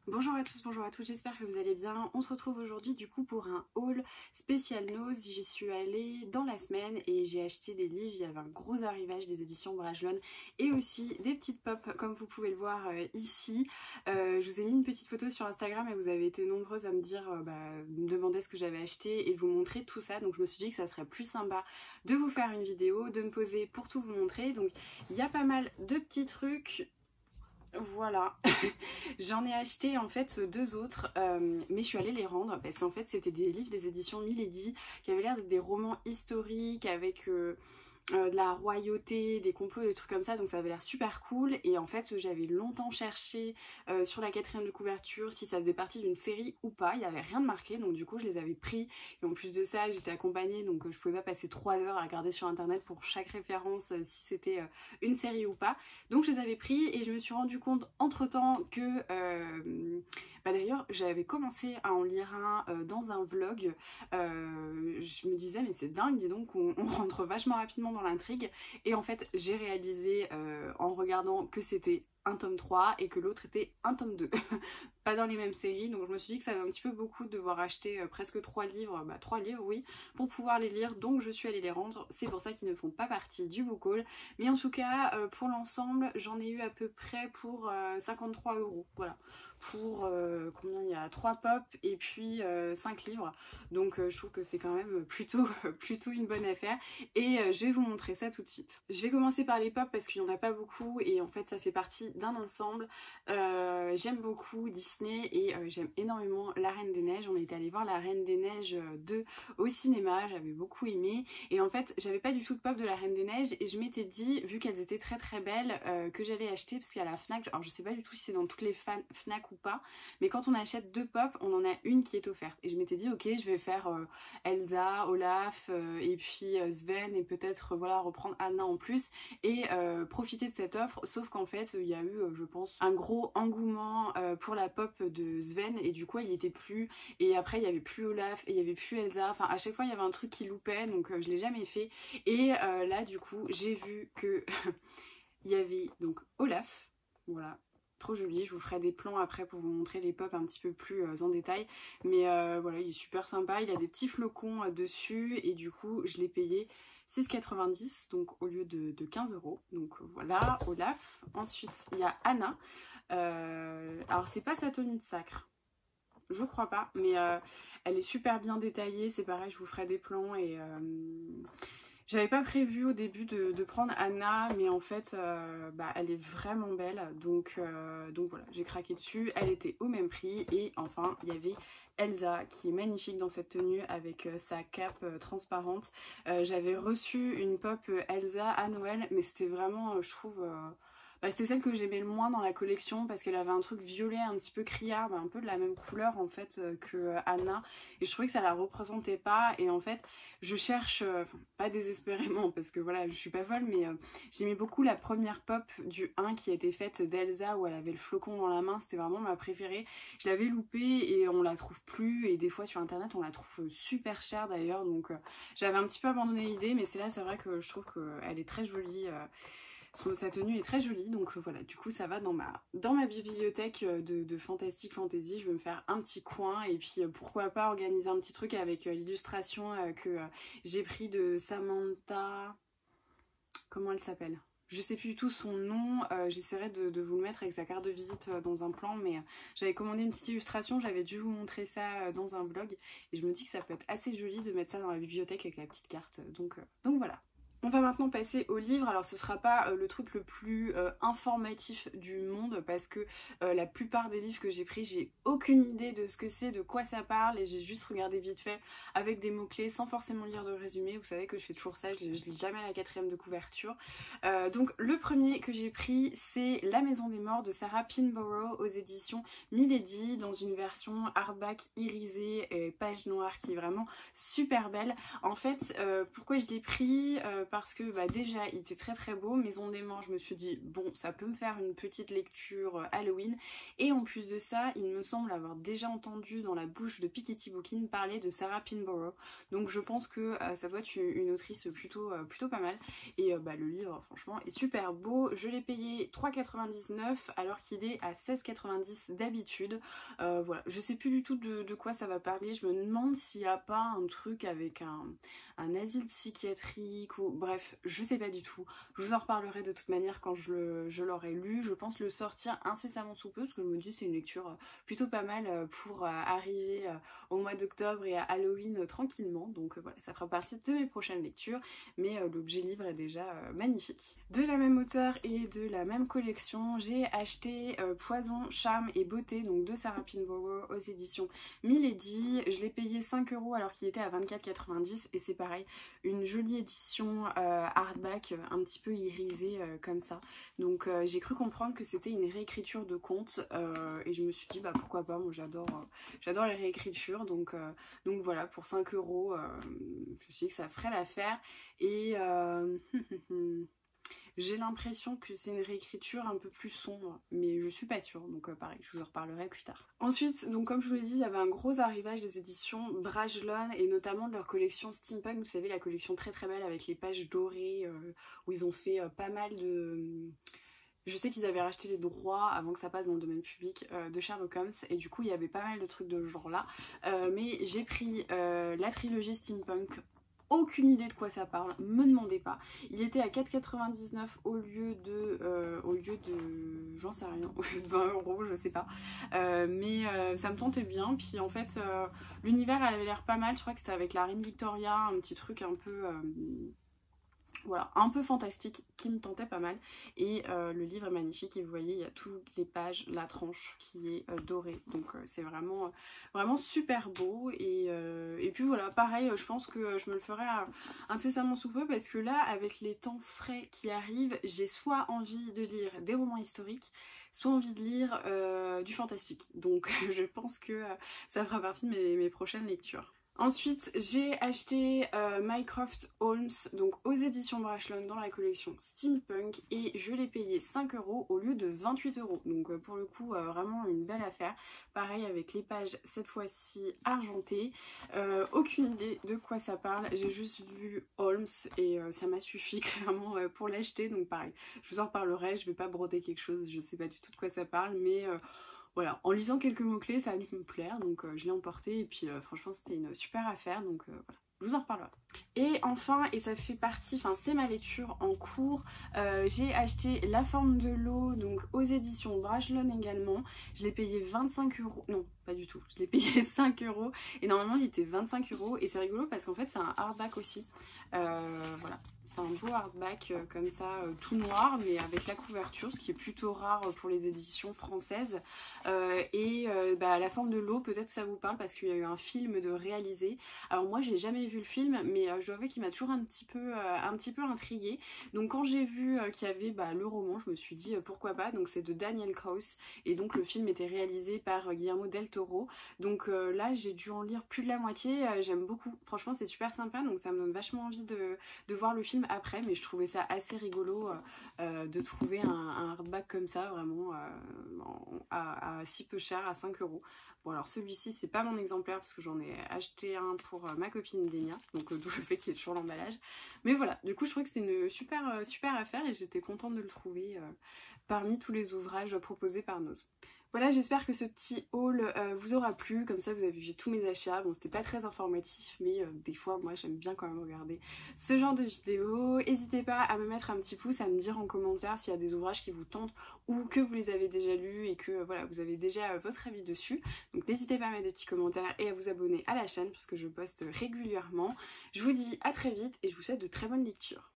Bonjour à tous, bonjour à toutes, j'espère que vous allez bien. On se retrouve aujourd'hui du coup pour un haul spécial Nose. J'y suis allée dans la semaine et j'ai acheté des livres. Il y avait un gros arrivage des éditions Brajlon et aussi des petites pop comme vous pouvez le voir ici. Je vous ai mis une petite photo sur Instagram et vous avez été nombreuses à me dire, me demander ce que j'avais acheté et de vous montrer tout ça. Donc je me suis dit que ça serait plus sympa de vous faire une vidéo, de me poser pour tout vous montrer. Donc il y a pas mal de petits trucs. Voilà, j'en ai acheté en fait deux autres, mais je suis allée les rendre parce qu'en fait c'était des livres des éditions Milady qui avaient l'air d'être des romans historiques avec de la royauté, des complots, des trucs comme ça, donc ça avait l'air super cool. Et en fait j'avais longtemps cherché sur la quatrième de couverture si ça faisait partie d'une série ou pas, il n'y avait rien de marqué, donc du coup je les avais pris. Et en plus de ça j'étais accompagnée, donc je pouvais pas passer 3 heures à regarder sur internet pour chaque référence si c'était une série ou pas. Donc je les avais pris et je me suis rendu compte entre temps que d'ailleurs j'avais commencé à en lire un dans un vlog. Je me disais mais c'est dingue, dis donc on rentre vachement rapidement dans l'intrigue. Et en fait j'ai réalisé en regardant que c'était un tome 3 et que l'autre était un tome 2. Pas dans les mêmes séries, donc je me suis dit que ça faisait un petit peu beaucoup de devoir acheter presque 3 livres, 3 livres oui, pour pouvoir les lire, donc je suis allée les rendre. C'est pour ça qu'ils ne font pas partie du book haul, mais en tout cas pour l'ensemble j'en ai eu à peu près pour 53 €, voilà, pour combien il y a 3 pop et puis 5 livres, donc je trouve que c'est quand même plutôt une bonne affaire. Et je vais vous montrer ça tout de suite. Je vais commencer par les pop parce qu'il n'y en a pas beaucoup et en fait ça fait partie d'un ensemble. J'aime beaucoup Disney et j'aime énormément La Reine des Neiges. On était allé voir La Reine des Neiges 2 au cinéma, j'avais beaucoup aimé. Et en fait j'avais pas du tout de pop de La Reine des Neiges et je m'étais dit, vu qu'elles étaient très très belles, que j'allais acheter, parce qu'à la Fnac, alors je sais pas du tout si c'est dans toutes les Fnac ou pas, mais quand on achète 2 pop on en a une qui est offerte. Et je m'étais dit ok, je vais faire Elsa, Olaf et puis Sven et peut-être voilà reprendre Anna en plus et profiter de cette offre. Sauf qu'en fait il y a eu je pense un gros engouement pour la pop de Sven et du coup elle y était plus, et après il y avait plus Olaf et il y avait plus Elsa, enfin à chaque fois il y avait un truc qui loupait, donc je l'ai jamais fait. Et là du coup j'ai vu que il y avait donc Olaf, voilà, trop joli. Je vous ferai des plans après pour vous montrer les pop un petit peu plus en détail, mais voilà, il est super sympa, il a des petits flocons dessus et du coup je l'ai payé 6,90 €, donc au lieu de 15 €. Donc voilà Olaf. Ensuite il y a Anna, alors c'est pas sa tenue de sacre, je crois pas, mais elle est super bien détaillée, c'est pareil, je vous ferai des plans. Et j'avais pas prévu au début de prendre Anna, mais en fait elle est vraiment belle, donc voilà, j'ai craqué dessus. Elle était au même prix. Et enfin il y avait Elsa qui est magnifique dans cette tenue avec sa cape transparente. J'avais reçu une pop Elsa à Noël, mais c'était vraiment je trouve c'était celle que j'aimais le moins dans la collection parce qu'elle avait un truc violet un petit peu criard, un peu de la même couleur en fait que Anna, et je trouvais que ça la représentait pas. Et en fait je cherche, pas désespérément parce que voilà je suis pas folle, mais j'aimais beaucoup la première pop du 1 qui a été faite d'Elsa où elle avait le flocon dans la main, c'était vraiment ma préférée. Je l'avais loupée et on la trouve plus, et des fois sur internet on la trouve super chère d'ailleurs, donc j'avais un petit peu abandonné l'idée, mais c'est là, c'est vrai que je trouve qu'elle est très jolie. Sa tenue est très jolie, donc voilà, du coup ça va dans ma bibliothèque de Fantastic Fantasy. Je vais me faire un petit coin et puis pourquoi pas organiser un petit truc avec l'illustration que j'ai pris de Samantha, comment elle s'appelle, je sais plus du tout son nom, j'essaierai de vous le mettre avec sa carte de visite dans un plan, mais j'avais commandé une petite illustration, j'avais dû vous montrer ça dans un vlog, et je me dis que ça peut être assez joli de mettre ça dans la bibliothèque avec la petite carte, donc voilà. On va maintenant passer au livre. Alors ce sera pas le truc le plus informatif du monde parce que la plupart des livres que j'ai pris, j'ai aucune idée de ce que c'est, de quoi ça parle, et j'ai juste regardé vite fait avec des mots-clés sans forcément lire de résumé. Vous savez que je fais toujours ça, je lis jamais la quatrième de couverture. Donc le premier que j'ai pris, c'est La Maison des Morts de Sarah Pinborough aux éditions Milady, dans une version hardback irisée et page noire qui est vraiment super belle. En fait pourquoi je l'ai pris, parce que bah, déjà il était très très beau. Maison des Morts, je me suis dit bon, ça peut me faire une petite lecture Halloween, et en plus de ça il me semble avoir déjà entendu dans la bouche de Piketty Bookin parler de Sarah Pinborough, donc je pense que ça doit être une autrice plutôt pas mal. Et bah, le livre franchement est super beau. Je l'ai payé 3,99 alors qu'il est à 16,90 d'habitude. Voilà, je sais plus du tout de quoi ça va parler. Je me demande s'il n'y a pas un truc avec un asile psychiatrique ou bref, je sais pas du tout. Je vous en reparlerai de toute manière quand je l'aurai lu. Je pense le sortir incessamment sous peu parce que je me dis c'est une lecture plutôt pas mal pour arriver au mois d'octobre et à Halloween tranquillement. Donc voilà, ça fera partie de mes prochaines lectures, mais l'objet livre est déjà magnifique. De la même auteure et de la même collection, j'ai acheté Poison, Charme et Beauté, donc de Sarah Pinborough aux éditions Milady. Je l'ai payé 5 € alors qu'il était à 24,90 et c'est pareil, une jolie édition hardback un petit peu irisée comme ça. Donc j'ai cru comprendre que c'était une réécriture de contes et je me suis dit bah pourquoi pas, moi j'adore les réécritures, donc voilà, pour 5 €, je me suis dit que ça ferait l'affaire. Et j'ai l'impression que c'est une réécriture un peu plus sombre, mais je suis pas sûre, donc pareil, je vous en reparlerai plus tard. Ensuite, donc comme je vous l'ai dit, il y avait un gros arrivage des éditions Brajlon et notamment de leur collection Steampunk, vous savez, la collection très très belle avec les pages dorées où ils ont fait pas mal de... Je sais qu'ils avaient racheté les droits avant que ça passe dans le domaine public de Sherlock Holmes, et du coup il y avait pas mal de trucs de ce genre là, mais j'ai pris la trilogie Steampunk. Aucune idée de quoi ça parle, me demandez pas. Il était à 4,99 au lieu de j'en sais rien, au lieu de 20 €, je sais pas. Mais ça me tentait bien. Puis en fait, l'univers elle avait l'air pas mal. Je crois que c'était avec la reine Victoria, un petit truc un peu voilà, un peu fantastique qui me tentait pas mal. Et le livre est magnifique et vous voyez, il y a toutes les pages, la tranche qui est dorée. Donc c'est vraiment, vraiment super beau. Et puis voilà, pareil, je pense que je me le ferai incessamment sous peu parce que là, avec les temps frais qui arrivent, j'ai soit envie de lire des romans historiques, soit envie de lire du fantastique. Donc je pense que ça fera partie de mes prochaines lectures. Ensuite, j'ai acheté Mycroft Holmes, donc aux éditions Brajlon dans la collection Steampunk, et je l'ai payé 5 € au lieu de 28 €. Donc pour le coup, vraiment une belle affaire. Pareil avec les pages cette fois-ci argentées. Aucune idée de quoi ça parle, j'ai juste vu Holmes et ça m'a suffi clairement pour l'acheter. Donc pareil, je vous en reparlerai, je vais pas broder quelque chose, je sais pas du tout de quoi ça parle, mais... voilà, en lisant quelques mots-clés, ça a dû me plaire, donc je l'ai emporté et puis franchement c'était une super affaire, donc voilà, je vous en reparlerai. Et enfin, et ça fait partie, enfin c'est ma lecture en cours, j'ai acheté La Forme de l'eau, donc aux éditions Brajlon également. Je l'ai payé 25 €, non pas du tout, je l'ai payé 5 € et normalement il était 25 € et c'est rigolo parce qu'en fait c'est un hardback aussi, voilà. C'est un beau hardback comme ça, tout noir, mais avec la couverture, ce qui est plutôt rare pour les éditions françaises. Bah, La Forme de l'eau, peut-être que ça vous parle parce qu'il y a eu un film de réalisé. Alors moi, j'ai jamais vu le film, mais je dois avouer qu'il m'a toujours un petit peu intriguée. Donc quand j'ai vu qu'il y avait le roman, je me suis dit pourquoi pas. Donc c'est de Daniel Kraus et donc le film était réalisé par Guillermo del Toro. Donc là, j'ai dû en lire plus de la moitié. J'aime beaucoup. Franchement, c'est super sympa. Donc ça me donne vachement envie de voir le film après, mais je trouvais ça assez rigolo de trouver un hardback comme ça vraiment à si peu cher, à 5 €. Bon alors celui-ci c'est pas mon exemplaire parce que j'en ai acheté un pour ma copine Denia, donc d'où le fait qu'il y ait toujours l'emballage, mais voilà, du coup je trouvais que c'est une super affaire et j'étais contente de le trouver parmi tous les ouvrages proposés par Nose. Voilà, j'espère que ce petit haul vous aura plu, comme ça vous avez vu tous mes achats. Bon, c'était pas très informatif, mais des fois, moi j'aime bien quand même regarder ce genre de vidéos. N'hésitez pas à me mettre un petit pouce, à me dire en commentaire s'il y a des ouvrages qui vous tentent ou que vous les avez déjà lus et que voilà, vous avez déjà votre avis dessus. Donc n'hésitez pas à mettre des petits commentaires et à vous abonner à la chaîne parce que je poste régulièrement. Je vous dis à très vite et je vous souhaite de très bonnes lectures.